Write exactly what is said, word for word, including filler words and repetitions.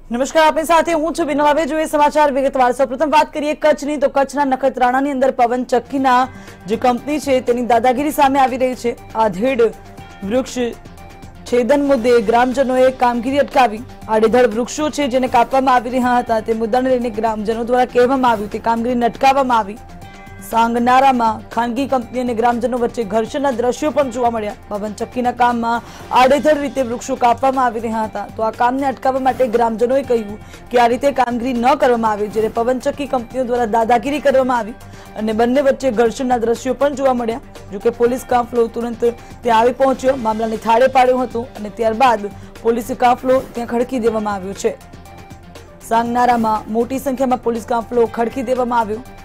નમસ્કાર, આપની સાથે હું છું બિનુ। હવે જોઈએ સમાચાર વિગતવાર। સૌપ્રથમ વાત કરીએ કચ્છની, તો કચ્છના નખત્રાણાની અંદર પવન ચક્કીના જે કંપની છે તેની દાદાગીરી સામે આવી રહી છે। આધેડ વૃક્ષ છેદન મુદ્દે ગ્રામજનોએ કામગીરી અટકાવી। આડેધડ વૃક્ષો છે જેને કાપવામાં આવી રહ્યા હતા તે મુદ્દાને લઈને ગ્રામજનો દ્વારા કહેવામાં આવ્યું તે કામગીરીને અટકાવવામાં આવી। સાંગનારામાં ખાનગી કંપની અને ગ્રામજનો વચ્ચે ઘર્ષણના દ્રશ્યો પણ જોવા મળ્યા। પવન ચક્કીના કામમાં આડેધડ રીતે વૃક્ષો કાપવામાં આવી રહ્યા હતા, તો આ કામને અટકાવવા માટે ગ્રામજનોએ કહ્યું કે આ રીતે કામગીરી ન કરવામાં આવે, જ્યારે પવન ચક્કી કંપનીઓ દ્વારા દાદાગીરી કરવામાં આવી અને બંને વચ્ચે ઘર્ષણના દ્રશ્યો પણ જોવા મળ્યા। જોકે પોલીસ કાફલો તુરંત ત્યાં આવી પહોંચ્યો, મામલાને થાળે પાડ્યો હતો અને ત્યારબાદ પોલીસ કાફલો ત્યાં ખડકી દેવામાં આવ્યો છે। સાંગનારામાં મોટી સંખ્યામાં પોલીસ કાફલો ખડકી દેવામાં આવ્યો।